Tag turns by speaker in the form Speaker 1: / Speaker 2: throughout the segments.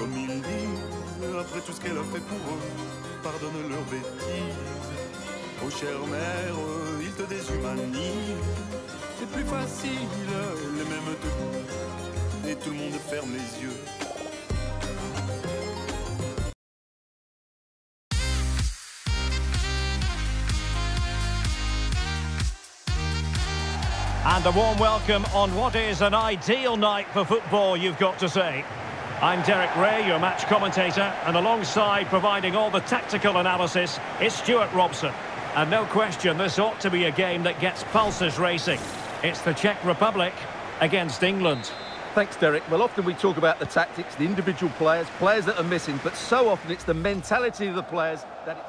Speaker 1: Comme ils disent, après tout ce qu'elle a fait pour eux, pardonne leurs bêtises. Oh chère mère, ils te déshumanisent. C'est plus facile, les mêmes te et tout le monde ferme les yeux.
Speaker 2: And a warm welcome on what is an ideal night for football, you've got to say. I'm Derek Ray, your match commentator, and alongside providing all the tactical analysis is Stuart Robson. And no question, this ought to be a game that gets pulses racing. It's the Czech Republic against England.
Speaker 3: Thanks, Derek. Well, often we talk about the tactics, the individual players that are missing, but so often it's the mentality of the players that...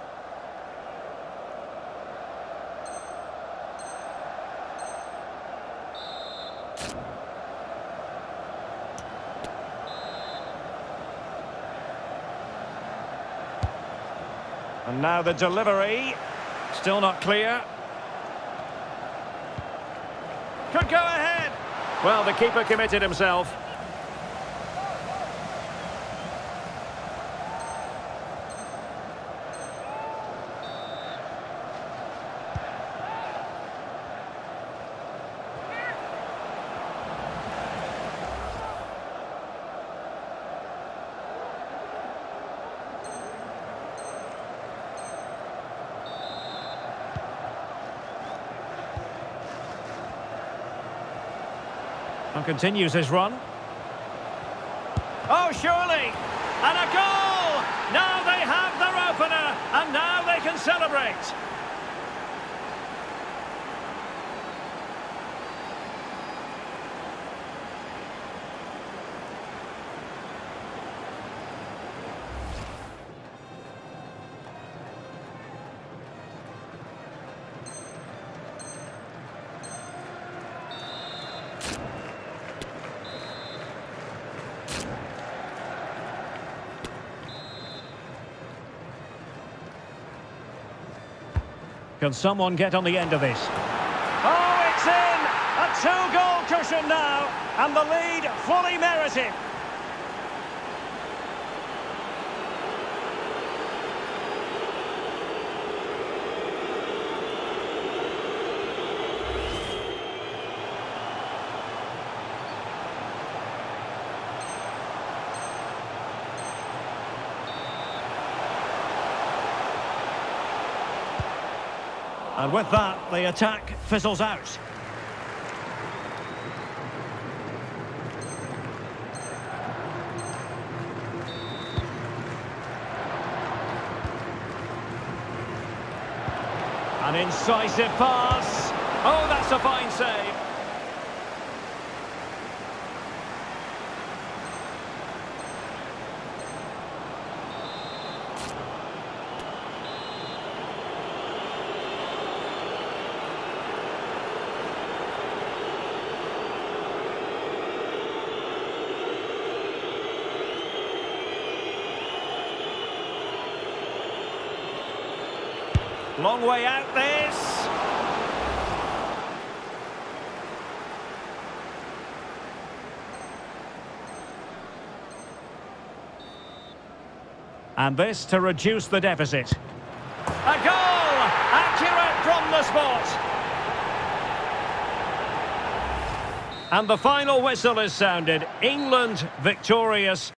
Speaker 2: And now the delivery, still not clear. Could go ahead. Well, the keeper committed himself. And continues his run. Oh, surely! And a goal! Now they have their opener, and now they can celebrate. Can someone get on the end of this? Oh, it's in! A two-goal cushion now, and the lead fully merited. And with that, the attack fizzles out. An incisive pass. Oh, that's a fine save. Long way out this. And this to reduce the deficit. A goal! Accurate from the spot. And the final whistle is sounded. England victorious.